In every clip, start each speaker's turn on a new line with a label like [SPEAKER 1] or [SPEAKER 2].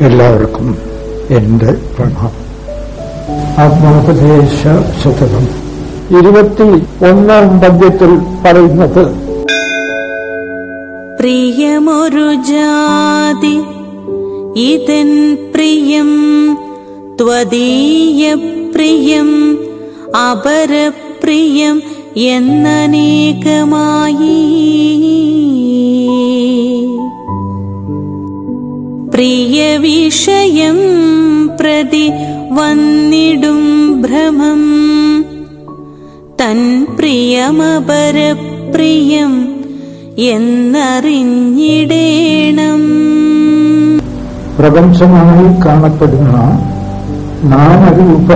[SPEAKER 1] എല്ലാവർക്കും എന്റെ പ്രണാമം. ആത്മോപദേശ ശതകം 21-ാം പദ്യത്തിൽ പറയുന്നത്,
[SPEAKER 2] പ്രിയമൊരു ജാതി ഇതൻ പ്രിയം ത്വദീയ പ്രിയം അപരപ്രിയം എന്നനേകമായി പ്രിയ വിഷയം പ്രതി വന്നിടും ഭ്രമം തൻ പ്രിയമപരപ്രിയം എന്നറിഞ്ഞിടേണം.
[SPEAKER 1] പ്രപഞ്ചമായി കാണപ്പെടുന്ന നാമരൂപ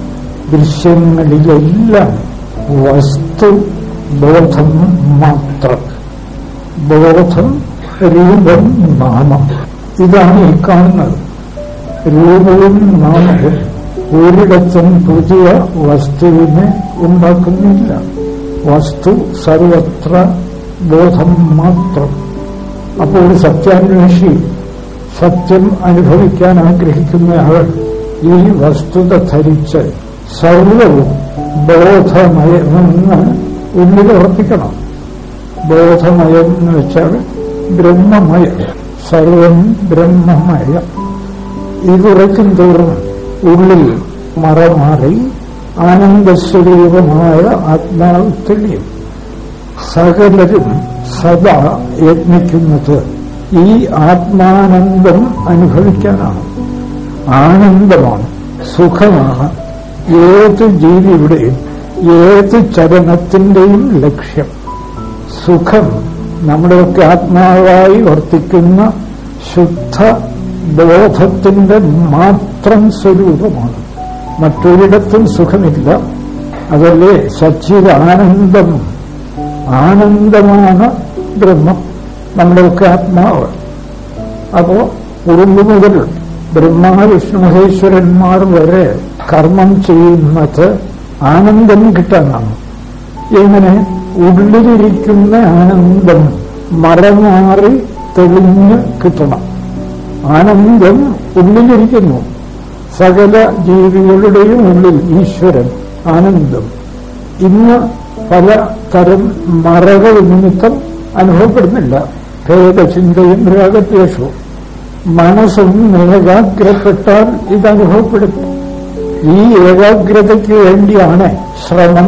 [SPEAKER 1] ദൃശ്യങ്ങളിലെല്ലാം വസ്തു ബോധം മാത്രം. ബോധം, രൂപം, നാമം, ഇതാണ് ഈ കാണുന്നത്. രൂപവും നാമവും ഒരിടത്തും പുതിയ വസ്തുവിനെ ഉണ്ടാക്കുന്നില്ല. വസ്തു സർവത്ര ബോധം മാത്രം. അപ്പോൾ സത്യാന്വേഷി, സത്യം അനുഭവിക്കാൻ ആഗ്രഹിക്കുന്നയാൾ ഈ വസ്തുത ധരിച്ച് സർവവും ബോധമയമെന്ന് ഉള്ളിൽ ഉറപ്പിക്കണം. ബോധമയം എന്ന് വെച്ചാൽ ബ്രഹ്മമയം, സർവം ബ്രഹ്മമയം. ഇതുറയ്ക്കും തോറും ഉള്ളിൽ മറമാറി ആനന്ദസ്വരൂപമായ ആത്മാവ് തെളിയും. സകലരും സദാ യത്നിക്കുന്നത് ഈ ആത്മാനന്ദം അനുഭവിക്കാനാണ്. ആനന്ദമാണ്, സുഖമാണ് ഏത് ജീവിയുടെയും ഏത് ചലനത്തിന്റെയും ലക്ഷ്യം. സുഖം നമ്മുടെയൊക്കെ ആത്മാവായി വർത്തിക്കുന്ന ശുദ്ധ ബോധത്തിന്റെ മാത്രം സ്വരൂപമാണ്. മറ്റൊരിടത്തും സുഖമില്ല. അതല്ലേ സച്ചിദാനന്ദം. ആനന്ദമാണ് ബ്രഹ്മം, നമ്മുടെയൊക്കെ ആത്മാവ്. അപ്പോ ഉറുമ്പ് മുതൽ ബ്രഹ്മ വിഷ്ണു മഹേശ്വരന്മാർ വരെ കർമ്മം ചെയ്യുന്നത് ആനന്ദം കിട്ടാനാണ്. എങ്ങനെ? ഉള്ളിലിരിക്കുന്ന ആനന്ദം മറമാറി തെളിഞ്ഞ് കിട്ടണം. ആനന്ദം ഉള്ളിലിരിക്കുന്നു. സകല ജീവികളുടെയും ഉള്ളിൽ ഈശ്വരൻ ആനന്ദം. ഇന്ന് പല തരം മറകൾ നിമിത്തം അനുഭവപ്പെടുന്നില്ല. ഭേദചിന്തയും രാഗദ്വേഷവും. മനസ്സൊന്നും ഏകാഗ്രപ്പെട്ടാൽ ഇതനുഭവപ്പെടും. ഈ ഏകാഗ്രതയ്ക്ക് വേണ്ടിയാണ് ശ്രമം.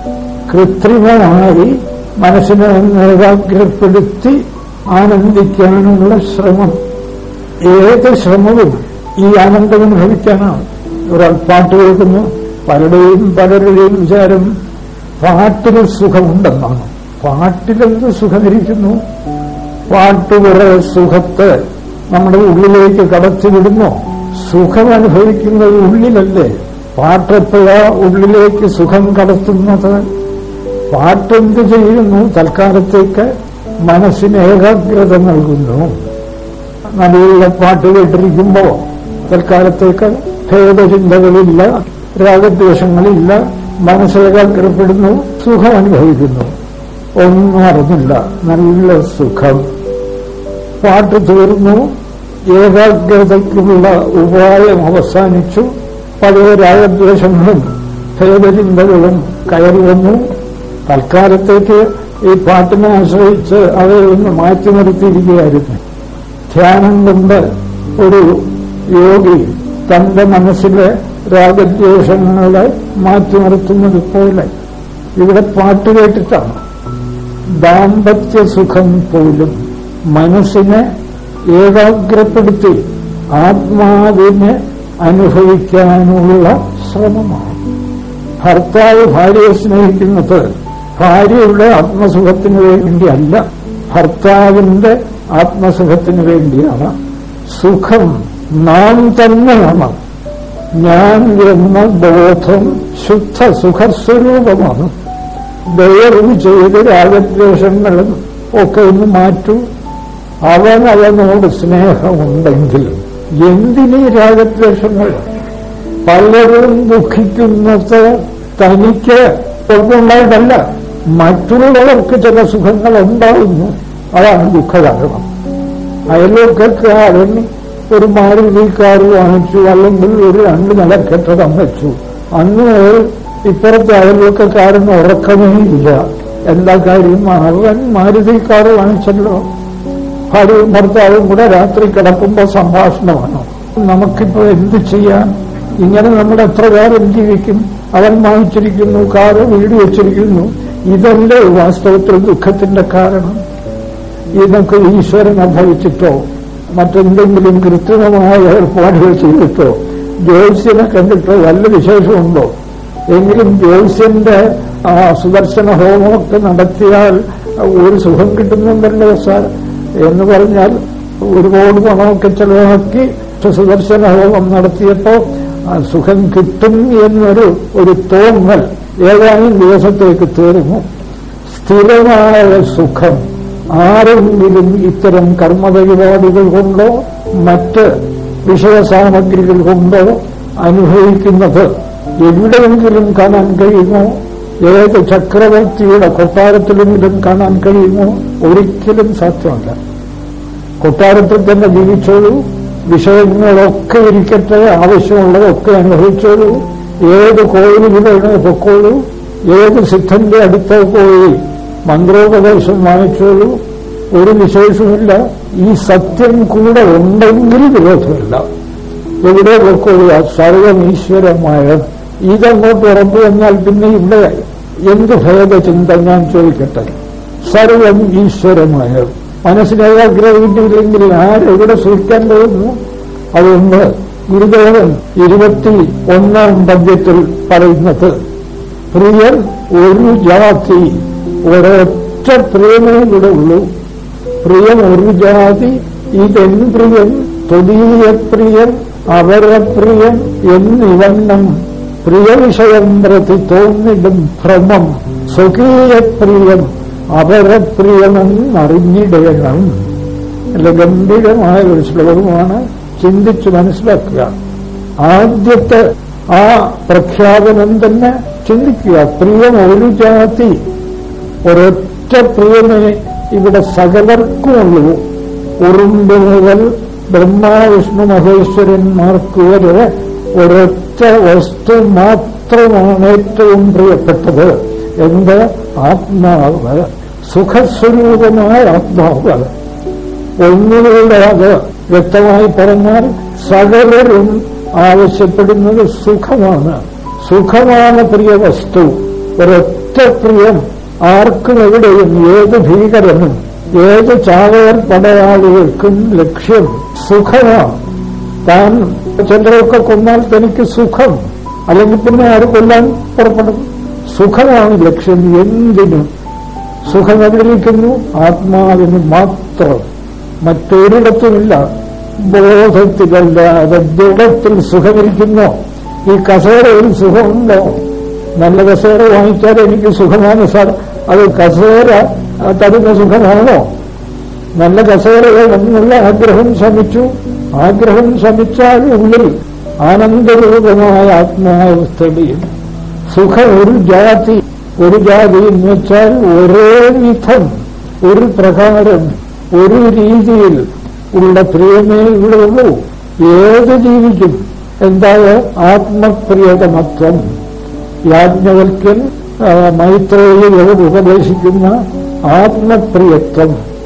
[SPEAKER 1] കൃത്രിമമായി മനസ്സിനെ ഏകാഗ്രപ്പെടുത്തി ആനന്ദിക്കാനുള്ള ശ്രമം. ഏത് ശ്രമവും ഈ ആനന്ദം അനുഭവിക്കാനാണ്. ഒരാൾ പാട്ട് കേൾക്കുന്നു. പലരുടെയും വിചാരം പാട്ടിൽ സുഖമുണ്ടെന്നാണ്. പാട്ടിലെന്ത് സുഖമിരിക്കുന്നു? പാട്ട് കുറെ സുഖത്തെ നമ്മുടെ ഉള്ളിലേക്ക് കടത്തിവിടുന്നു. സുഖം അനുഭവിക്കുന്നത് ഉള്ളിലല്ലേ? പാട്ടെപ്പോഴാ ഉള്ളിലേക്ക് സുഖം കടത്തുന്നത്? പാട്ടെന്ത് ചെയ്യുന്നു? തൽക്കാലത്തേക്ക് മനസ്സിന് ഏകാഗ്രത നൽകുന്നു. നല്ല പാട്ട് കേട്ടിരിക്കുമ്പോ തൽക്കാലത്തേക്ക് ഭേദചിന്തകളില്ല, രാഗദ്വേഷങ്ങളില്ല, മനസ്സേകാഗ്രപ്പെടുന്നു, സുഖം അനുഭവിക്കുന്നു. ഒന്നും അറിഞ്ഞില്ല, നല്ല സുഖം. പാട്ട് തീർന്നു, ഏകാഗ്രതയ്ക്കുള്ള ഉപായം അവസാനിച്ചു. പഴയ രാഗദ്വേഷങ്ങളും ഭേദചിന്തകളും കയറി വന്നു. തൽക്കാലത്തേക്ക് ഈ പാട്ടിനെ ആശ്രയിച്ച് അവരെ ഒന്ന് മാറ്റി നിർത്തിയിരിക്കുകയായിരുന്നു. ധ്യാനം കൊണ്ട് ഒരു യോഗി തന്റെ മനസ്സിലെ രാഗദ്വേഷങ്ങളെ മാറ്റി നിർത്തുന്നത് പോലെ ഇവിടെ പാട്ട് കേട്ടിട്ടാണ്. ദാമ്പത്യ സുഖം പോലും മനസ്സിനെ ഏകാഗ്രപ്പെടുത്തി ആത്മാവിനെ അനുഭവിക്കാനുള്ള ശ്രമമാണ്. ഭർത്താവ് ഭാര്യയെ സ്നേഹിക്കുന്നത് ഭാര്യയുടെ ആത്മസുഖത്തിന് വേണ്ടിയല്ല, ഭർത്താവിന്റെ ആത്മസുഖത്തിന് വേണ്ടിയാണ്. സുഖം നാം തന്നെയാണ്. ഞാൻ എന്ന ബോധം ശുദ്ധ സുഖസ്വരൂപമാണ്. ദയവ് ചെയ്ത് രാഗദ്വേഷങ്ങളും ഒക്കെ ഒന്ന് മാറ്റൂ. അവനവനോട് സ്നേഹമുണ്ടെങ്കിൽ എന്തിനീ രാഗദ്വേഷങ്ങൾ? പലരും ദുഃഖിക്കുന്നത് തനിക്ക് കുഴപ്പമുണ്ടായിട്ടല്ല, മറ്റുള്ളവർക്ക് ചില സുഖങ്ങൾ ഉണ്ടാകുന്നു. അതാണ് ദുഃഖകാരണം. അയൽവക്കക്കാരൻ ഒരു മാരുതി കാർ വാങ്ങിച്ചു, അല്ലെങ്കിൽ ഒരു 2 നില കെട്ടിടം വെച്ചു. അന്ന് ഇപ്പുറത്തെ അയൽവക്കക്കാരന് ഉറക്കമേ ഇല്ല. എന്താ കാര്യം? അവൻ മാരുതി കാർ വാങ്ങിച്ചല്ലോ. ഭാര്യയും ഭർത്താവും കൂടെ രാത്രി കിടക്കുമ്പോൾ സംഭാഷണമാണ്. നമുക്കിപ്പോ എന്ത് ചെയ്യാൻ? ഇങ്ങനെ നമ്മൾ എത്ര കാലം ജീവിക്കും? അവൻ വാങ്ങിച്ചിരിക്കുന്നു കാറ്, വീട് വെച്ചിരിക്കുന്നു. ഇതല്ലേ വാസ്തവത്തിൽ ദുഃഖത്തിന്റെ കാരണം? ഇതൊക്കെ ഈശ്വരനെ ഭവിച്ചിട്ടോ മറ്റെന്തെങ്കിലും കൃത്രിമമായ ഏർപ്പാടുകൾ ചെയ്തിട്ടോ ജ്യോത്സ്യനെ കണ്ടിട്ടോ വല്ല വിശേഷമുണ്ടോ? എങ്കിലും ജ്യോത്സ്യന്റെ സുദർശന ഹോമമൊക്കെ നടത്തിയാൽ ഒരു സുഖം കിട്ടുന്നുണ്ടല്ലോ സാർ എന്ന് പറഞ്ഞാൽ ഒരുപാട് പണമൊക്കെ ചെലവാക്കി സുദർശന ഹോമം നടത്തിയപ്പോ സുഖം കിട്ടും എന്നൊരു തോന്നൽ ഏതാനും ദിവസത്തേക്ക് തീർന്നു. സ്ഥിരമായ സുഖം ആരെങ്കിലും ഇത്തരം കർമ്മപരിപാടികൾ കൊണ്ടോ മറ്റ് വിഷയസാമഗ്രികൾ കൊണ്ടോ അനുഭവിക്കുന്നത് എവിടെയെങ്കിലും കാണാൻ കഴിയുമോ? ഏത് ചക്രവർത്തിയുടെ കൊട്ടാരത്തിലെങ്കിലും കാണാൻ കഴിയുമോ? ഒരിക്കലും സാധ്യമല്ല. കൊട്ടാരത്തിൽ തന്നെ ജീവിച്ചോളൂ, വിഷയങ്ങളൊക്കെ ഇരിക്കട്ടെ, ആവശ്യമുള്ളതൊക്കെ അനുഭവിച്ചോളൂ, ഏത് കോയിലിൽ വേണോ പൊക്കോളൂ, ഏത് സിദ്ധന്റെ അടുത്ത് പോയി മന്ത്രോപദേശം വാങ്ങിച്ചോളൂ, ഒരു വിശേഷമില്ല. ഈ സത്യം കൂടെ ഉണ്ടെങ്കിൽ വിരോധമില്ല. എവിടെ പൊക്കോളൂ, സർവം ഈശ്വരമായ ഇതങ്ങോട്ട് ഉറപ്പു വന്നാൽ പിന്നെ ഇവിടെ എന്ത് ഭേദചിന്ത? ഞാൻ ചോദിക്കട്ടെ. സർവം ഈശ്വരമായ മനസ്സിനെ ആഗ്രഹിച്ചില്ലെങ്കിൽ ആരെവിടെ സൂക്ഷിക്കാൻ പോകുന്നു? അതുകൊണ്ട് ഗുരുദേവൻ 21-ാം പദ്യത്തിൽ പറയുന്നത്, പ്രിയൻ ഒരു ജാതി, ഒരൊറ്റ പ്രിയമേ ഇവിടെ ഉള്ളൂ. പ്രിയൻ ഒരു ജാതി, ഇതെൻ പ്രിയൻ, ത്വദീയ പ്രിയൻ, അവരപ്രിയൻ എന്നിവണ്ണം പ്രിയവിഷയം പ്രതി തോന്നിടും ഭ്രമം സ്വകീയപ്രിയം അവരപ്രിയമെന്നറിഞ്ഞിടണം. അല്ല, ഗംഭീരമായ ഒരു ശ്ലോകമാണ്. ചിന്തിച്ച് മനസ്സിലാക്കുക. ആദ്യത്തെ ആ പ്രഖ്യാപനം തന്നെ ചിന്തിക്കുക. പ്രിയം ഒരു ജാതി, ഒരൊറ്റ പ്രിയമേ ഇവിടെ സകലർക്കുമുള്ളൂ. ഉറുമ്പ് മുതൽ ബ്രഹ്മാവിഷ്ണു മഹേശ്വരന്മാർക്ക് വരെ ഒരൊറ്റ വസ്തു മാത്രമാണ് ഏറ്റവും പ്രിയപ്പെട്ടത്. എന്ത്? ആത്മാവ്, സുഖസ്വരൂപമായ ആത്മാവ്. ഒന്നുകൂടെ അത് വ്യക്തമായി പറഞ്ഞാൽ സകലരും ആവശ്യപ്പെടുന്നത് സുഖമാണ്. സുഖമാണ് പ്രിയ വസ്തു. ഒരൊറ്റ പ്രിയം ആർക്കും എവിടെയും ഏത് ഭീകരനും ഏത് ചാവേർ പടയാളികൾക്കും ലക്ഷ്യം സുഖമാണ്. താൻ ചിലരൊക്കെ കൊന്നാൽ തനിക്ക് സുഖം, അല്ലെങ്കിൽ പിന്നെ ആര് കൊല്ലാൻ പുറപ്പെടും? സുഖമാണ് ലക്ഷ്യം. എന്തിനും സുഖം എവിടെയിരിക്കുന്നു? ആത്മാവിന് മാത്രം, മറ്റൊരിടത്തുമില്ല. ബോധത്തിലല്ലാതെ ദൃഢത്തിൽ സുഖമിരിക്കുന്നോ? ഈ കസേരയിൽ സുഖമുണ്ടോ? നല്ല കസേര വാങ്ങിച്ചാൽ എനിക്ക് സുഖമാണ് സാർ, അത് കസേര തരുന്ന സുഖമാണോ? നല്ല കസേര എന്നുള്ള ആഗ്രഹം ശമിച്ചു. ആഗ്രഹം ശമിച്ചാൽ ഉള്ളിൽ ആനന്ദരൂപമായ ആത്മാവ് തെളിയും. സുഖം ഒരു ജാതി, ഒരു ജാതി എന്ന് വെച്ചാൽ ഒരേ വിധം, ഒരു പ്രകാരം, ഒരു രീതിയിൽ ഉള്ള പ്രിയമേ ഇവിടെ ഉള്ളൂ. ഏത് ജീവിക്കും. എന്തായ ആത്മപ്രിയതമത്വം. യാജ്ഞവൽക്കൻ മൈത്രേയിയോട് ഉപദേശിക്കുന്ന ആത്മപ്രിയത്വം.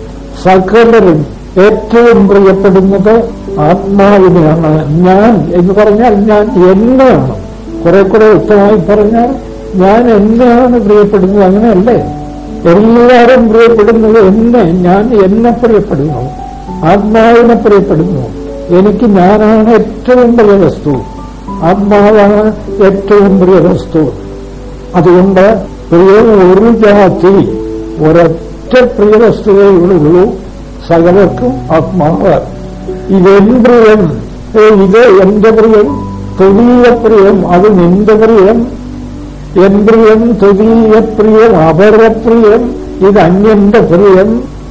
[SPEAKER 1] സകലരും ഏറ്റവും പ്രിയപ്പെടുന്നത് ആത്മാവിനെയാണ്. ഞാൻ എന്ന് പറഞ്ഞാൽ ഞാൻ എന്നെയാണ്. കുറെ വ്യക്തമായി പറഞ്ഞാൽ ഞാൻ എന്നെയാണ് പ്രിയപ്പെടുന്നത്. അങ്ങനെയല്ലേ? എല്ലാവരും പ്രിയപ്പെടുന്നത് എന്നെ. ഞാൻ എന്നെ പ്രിയപ്പെടുന്നു, ആത്മാവിനെ പ്രിയപ്പെടുന്നു. എനിക്ക് ഞാനാണ് ഏറ്റവും പ്രിയ വസ്തു, ആത്മാവാണ് ഏറ്റവും പ്രിയ വസ്തു. അതുകൊണ്ട് പ്രിയ ഒരു ജാതി, ഒരൊറ്റ പ്രിയ വസ്തുവേ ഉള്ളൂ സകലർക്കും ആത്മാവ്. ഇതെൻ പ്രിയം, ഇത് എന്റെ പ്രിയം, ത്വദീയ പ്രിയം അത് നിന്റെ പ്രിയം, എൻ പ്രിയം, ത്വദീയ പ്രിയം, അപരപ്രിയം, ഇത് അന്യന്റെ പ്രിയം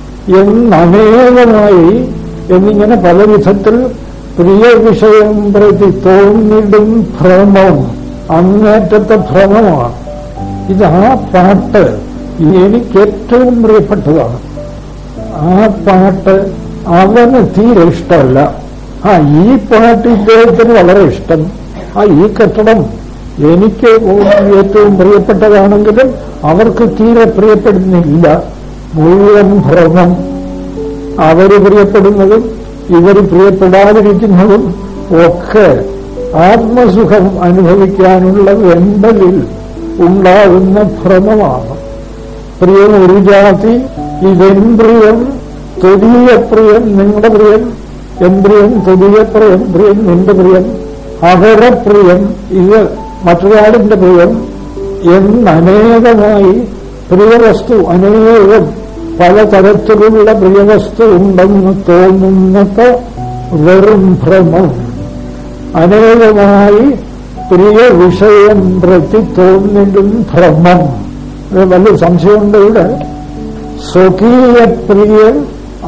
[SPEAKER 1] എന്നനേകമായി എന്നിങ്ങനെ പല വിധത്തിൽ പ്രിയ വിഷയം പ്രതി തോന്നിടും ഭ്രമം. അങ്ങേറ്റത്തെ ഭ്രമമാണ് ഇത്. ആ പാട്ട് എനിക്ക് ഏറ്റവും പ്രിയപ്പെട്ടതാണ്. ആ പാട്ട് അവന് തീരെ ഇഷ്ടമല്ല. ഈ പാട്ട് ഇദ്ദേഹത്തിന് വളരെ ഇഷ്ടം. ഈ കെട്ടിടം എനിക്ക് ഏറ്റവും പ്രിയപ്പെട്ടതാണെങ്കിലും അവർക്ക് തീരെ പ്രിയപ്പെടുന്നില്ല. മുഴുവൻ ഭ്രമം. അവര് പ്രിയപ്പെടുന്നതും ഇവർ പ്രിയപ്പെടാതിരിക്കുന്നതും ഒക്കെ ആത്മസുഖം അനുഭവിക്കാനുള്ള വെമ്പലിൽ ഉണ്ടാകുന്ന ഭ്രമമാണ്. പ്രിയം ഒരു ജാതി, ഇതെൻപ്രിയം, ത്വദീയപ്രിയം നിങ്ങളുടെ പ്രിയം, എൻപ്രിയം ത്വദീയപ്രിയം, പ്രിയം നിന്റെ പ്രിയം, അപരപ്രിയം ഇത് മറ്റൊരാളിന്റെ പ്രിയം എന്നനേകമായി പ്രിയവസ്തു, അനേകം പലതരത്തിലുള്ള പ്രിയവസ്തു ഉണ്ടെന്ന് തോന്നുന്നത് വെറും ഭ്രമം. അനേകമായി പ്രിയ വിഷയം പ്രതി തോന്നിലും ഭ്രമം. വലിയ സംശയമുണ്ട് ഇവിടെ. സ്വകീയപ്രിയം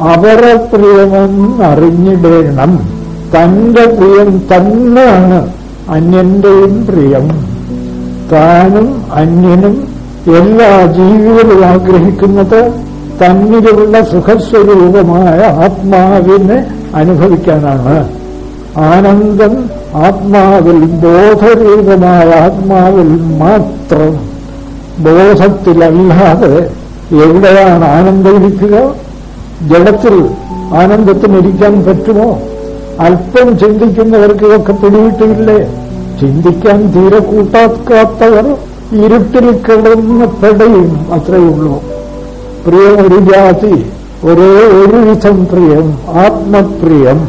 [SPEAKER 1] അപരപ്രിയമെന്നറിഞ്ഞിടേണം. തന്റെ പ്രിയം തന്നെയാണ് അന്യന്റെയും പ്രിയം. താനും അന്യനും എല്ലാ ജീവികളും ആഗ്രഹിക്കുന്നത് തന്നിലുള്ള സുഖസ്വരൂപമായ ആത്മാവിനെ അനുഭവിക്കാനാണ്. ആനന്ദം ആത്മാവിൽ, ബോധരൂപമായ ആത്മാവിൽ മാത്രം. ബോധത്തിലല്ലാതെ എവിടെയാണ് ആനന്ദം ഇരിക്കുക? ജഡത്തിൽ ആനന്ദത്തിനിരിക്കാൻ പറ്റുമോ? അല്പം ചിന്തിക്കുന്നവർക്ക് ഇതൊക്കെ പിടികിട്ടില്ലേ? ചിന്തിക്കാൻ തീരെ കൂട്ടാക്കാത്തവർ ഇരുട്ടിൽ കിടന്ന് പെടയും. അത്രയുള്ളൂ. പ്രിയം ഒരു ജാതി, ഒരേ ഒരു വിധം പ്രിയം, ആത്മപ്രിയം.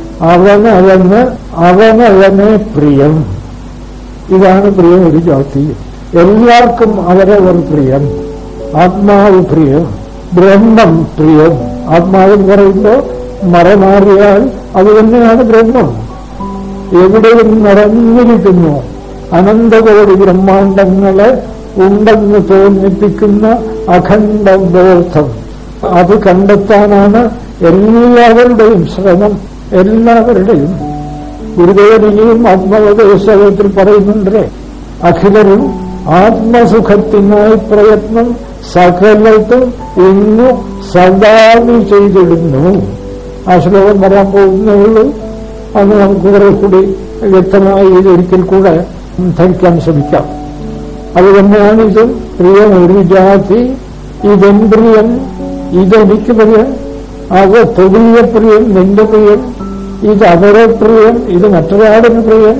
[SPEAKER 1] അവനവനെ പ്രിയം. ഇതാണ് പ്രിയം ഒരു ജാതി. എല്ലാവർക്കും അവരവർ പ്രിയം. ആത്മാവ് പ്രിയം, ബ്രഹ്മം പ്രിയം. ആത്മാവെന്ന് പറയുമ്പോൾ മറമാറിയാൽ അത് തന്നെയാണ് ബ്രഹ്മം. എവിടെയും നിറഞ്ഞിരിക്കുന്നു. അനന്തകോടി ബ്രഹ്മാണ്ടങ്ങളെ ഉണ്ടെന്ന് തോന്നിപ്പിക്കുന്ന അഖണ്ഡബോധം. അത് കണ്ടെത്താനാണ് എല്ലാവരുടെയും ശ്രമം. എല്ലാവരുടെയും. ഗുരുദേവനെയും ആത്മോപദേശത്തിൽ പറയുന്നുണ്ടേ, അഖിലരും ആത്മസുഖത്തിനായി പ്രയത്നം സകലത്തും ഇന്നു സദാവി ചെയ്തിടുന്നു. ആ ശ്ലോകം വരാൻ പോകുന്നേ ഉള്ളൂ. അത് നമുക്ക് കുറെ കൂടി വ്യക്തമായി ഇതൊരിക്കൽ കൂടെ ധരിക്കാൻ ശ്രമിക്കാം. അതുതന്നെയാണ് ഇത്. പ്രിയം ഒരു ജാതി, ഇതെൻപ്രിയം, ഇതെനിക്ക് പ്രിയം, അത് ത്വദീയ പ്രിയം നിന്റെ പ്രിയം, ഇത് അപരപ്രിയം, ഇത് മറ്റൊരാളിന് പ്രിയം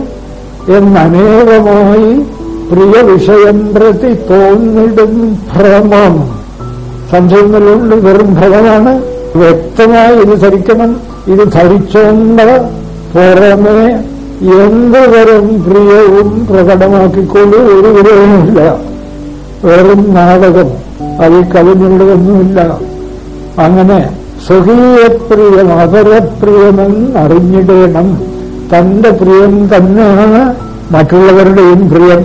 [SPEAKER 1] എന്നനേകമായി പ്രിയ വിഷയം പ്രതി തോന്നിടും ഭ്രമം. സംശയങ്ങളുണ്ട്. വെറും ഭ്രമമാണ്. വ്യക്തമായി ഇത് ധരിക്കണം. ഇത് ധരിച്ചോണ്ട് പുറമെ എന്തുതരം പ്രിയവും പ്രകടമാക്കിക്കൊണ്ട് ഒരു വിധവുമില്ല. വെറും നാടകം. അതിൽ കവിഞ്ഞുള്ളതൊന്നുമില്ല. അങ്ങനെ സ്വകീയപ്രിയം അപരപ്രിയമെന്നറിഞ്ഞിടേണം. തന്റെ പ്രിയം തന്നെയാണ് മറ്റുള്ളവരുടെയും പ്രിയം.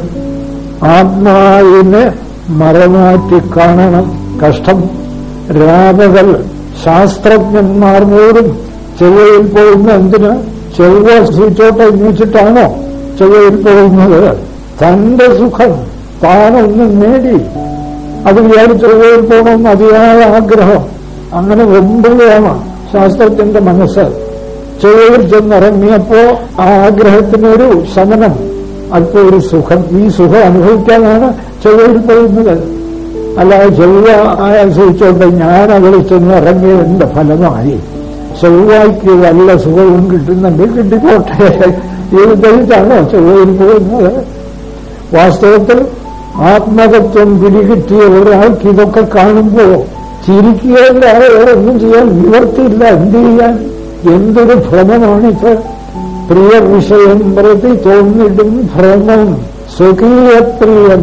[SPEAKER 1] ആത്മാവിനെ മറമാറ്റി കാണണം. കഷ്ടം. രാപകൽ ശാസ്ത്രജ്ഞന്മാർ പോലും ചൊവ്വയിൽ പോകുന്ന എന്തിന്? ചൊവ്വ സൂചോട്ടെ വെച്ചിട്ടാണോ ചൊവ്വയിൽ പോകുന്നത്? തന്റെ സുഖം താനൊന്ന് നേടി അത് വിചാരിച്ച് ചൊവ്വയിൽ പോകണമെന്ന് അതിയായ ആഗ്രഹം. അങ്ങനെ വെമ്പുകയാണ് ശാസ്ത്രജ്ഞന്റെ മനസ്സ്. ചൊവ്വയിൽ ചെന്നിറങ്ങിയപ്പോ ആ ആഗ്രഹത്തിനൊരു ശമനം, അല്പം ഒരു സുഖം. ഈ സുഖം അനുഭവിക്കാനാണ് ചൊവ്വയിൽ പോകുന്നത്. അല്ലാതെ ചൊവ്വ സൂചിച്ചോട്ടെ ഞാൻ അവിടെ ചെന്ന് ഇറങ്ങിയതിന്റെ ഫലമായി ചൊവ്വയ്ക്ക് വല്ല സുഖവും കിട്ടുന്നുണ്ടെങ്കിൽ കിട്ടിക്കോട്ടെ. ഇത് ധരിച്ചാണോ ചൊവ്വയിൽ പോകുന്നത്? വാസ്തവത്തിൽ ആത്മതത്വം പിടികിട്ടിയ ഒരാൾക്ക് ഇതൊക്കെ കാണുമ്പോ ചിരിക്കുകയല്ലാതെ വേറെ ഒന്നും ചെയ്യാൻ നിവർത്തിയില്ല. എന്ത് ചെയ്യാൻ? എന്തൊരു ഭ്രമമാണിത്. പ്രിയ വിഷയം പ്രതി തോന്നിടും ഭ്രമം. സ്വകീയപ്രിയം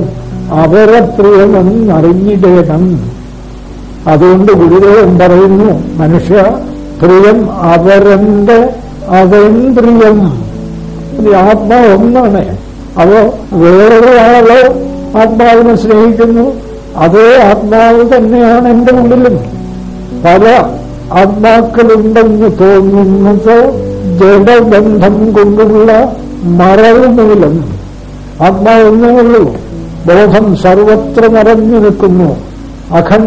[SPEAKER 1] അപരപ്രിയമെന്നറിഞ്ഞിടേണം. അതുകൊണ്ട് ഗുരുദേവൻ പറയുന്നു, മനുഷ്യ പ്രിയം അപരന്റെ അതെൻപ്രിയം. ആത്മാവ് ഒന്നാണ്. അതോ വേറൊരാളോ ആത്മാവിനെ സ്നേഹിക്കുന്നു, അതേ ആത്മാവ് തന്നെയാണ് എന്റെ ഉള്ളിലും. പല ആത്മാക്കളുണ്ടെന്ന് തോന്നുന്നത് ജഡബന്ധം കൊണ്ടുള്ള മറവ് മൂലം. ആത്മാവ് ഒന്നേ ഉള്ളൂ. ബോധം സർവത്ര നിറഞ്ഞു നിൽക്കുന്നു.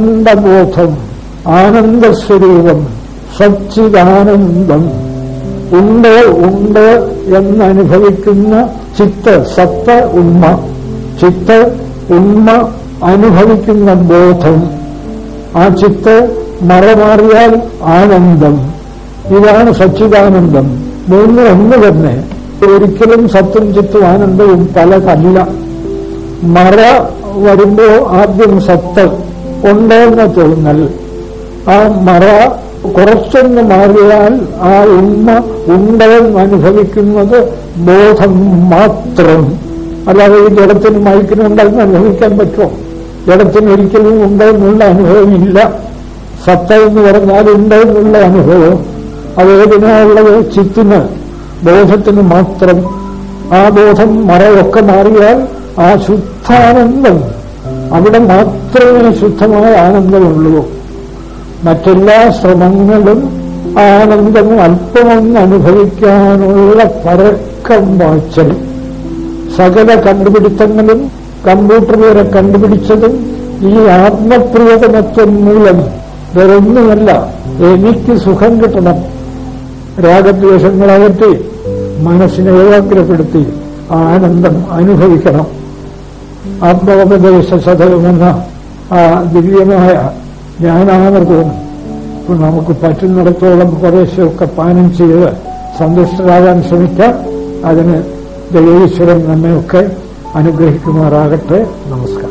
[SPEAKER 1] അഖണ്ഡബോധം, ആനന്ദസ്വരൂപം, സച്ചിദാനന്ദം. ഉണ്ട് ഉണ്ട് എന്നനുഭവിക്കുന്ന ചിത്ത്, സത്ത്, ഉണ്മ. ചിത്ത്, ഉണ്മ, അനുഭവിക്കുന്ന ബോധം. ആ ചിത്ത് മറമാറിയാൽ ആനന്ദം. ഇതാണ് സച്ചിദാനന്ദം. മൂന്ന് ഒന്ന് തന്നെ. ഒരിക്കലും സത്തും ചിത്തും ആനന്ദവും പലതല്ല. മറ വരുമ്പോ ആദ്യം സത്ത് ഉണ്ടെന്ന് തോന്നൽ. ആ മറ കുറച്ചൊന്ന് മാറിയാൽ ആ ഉണ്മ ഉണ്ടെന്ന് അനുഭവിക്കുന്നത് ബോധം മാത്രം. അല്ലാതെ ഈ ജഡത്തിന് മയക്കിനുണ്ടെന്ന് അനുഭവിക്കാൻ പറ്റുമോ? ജഡത്തിന് ഒരിക്കലും ഉണ്ടെന്നുള്ള അനുഭവമില്ല. സത്ത എന്ന് പറഞ്ഞാൽ ഉണ്ടെന്നുള്ള അനുഭവം അതേതിനുള്ളത്? ചിത്തിന്, ബോധത്തിന് മാത്രം. ആ ബോധം മറയൊക്കെ മാറിയാൽ ആ ശുദ്ധാനന്ദം, അവിടെ മാത്രമേ ശുദ്ധമായ ആനന്ദമുള്ളൂ. മറ്റെല്ലാ ശ്രമങ്ങളും ആനന്ദം അല്പമൊന്ന് അനുഭവിക്കാനുള്ള പരക്കം വാച്ചൽ. സകല കണ്ടുപിടുത്തങ്ങളും കമ്പ്യൂട്ടർ വരെ കണ്ടുപിടിച്ചതും ഈ ആത്മപ്രിയതമത്വം മൂലം. വേറൊന്നുമല്ല, എനിക്ക് സുഖം കിട്ടണം. രാഗദ്വേഷങ്ങളകറ്റി മനസ്സിനെ ഏകാഗ്രപ്പെടുത്തി ആനന്ദം അനുഭവിക്കണം. ആത്മോപദേശ ശതകമെന്ന ആ ദിവ്യമായ ജ്ഞാനാമൃതവും നമുക്ക് പറ്റുന്നിടത്തോളം കുറേശ്ശൊക്കെ പാനം ചെയ്ത് സന്തുഷ്ടരാകാൻ ശ്രമിക്കാം. അതിന് ദൈവീശ്വരൻ നമ്മയൊക്കെ അനുഗ്രഹിക്കുമാറാകട്ടെ. നമസ്കാരം.